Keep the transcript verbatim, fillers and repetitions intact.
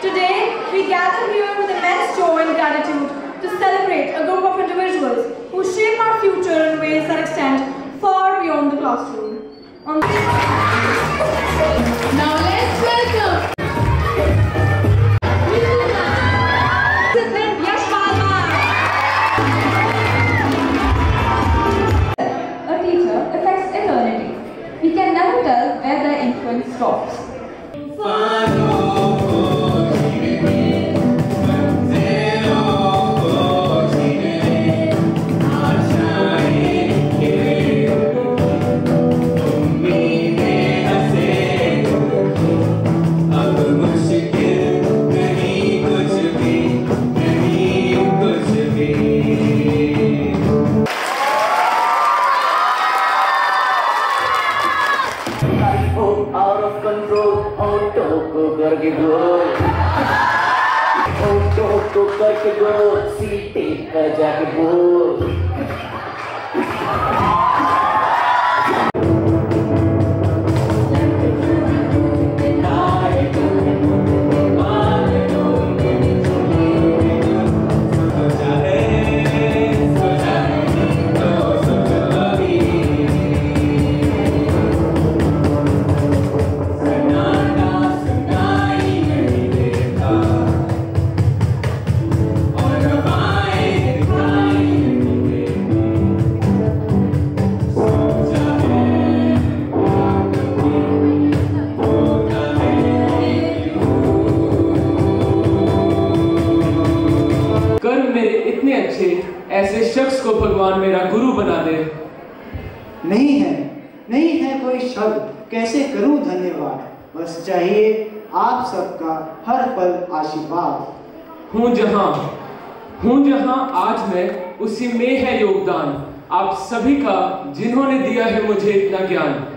Today, we gather here with immense joy and gratitude to celebrate a group of individuals who shape our future in ways that extend far beyond the classroom. On now let's welcome a teacher affects eternity. We can never tell where their influence stops. Out of control, auto को करके गोल, auto को करके गोल, सीटे पर जाके बोल. ऐसे शख्स को भगवान मेरा गुरु बना दे. नहीं है, नहीं है कोई शब्द, कैसे करूं धन्यवाद. बस चाहिए आप सबका हर पल आशीर्वाद. हूँ जहाँ हूँ जहाँ आज मैं, उसी में है योगदान आप सभी का, जिन्होंने दिया है मुझे इतना ज्ञान.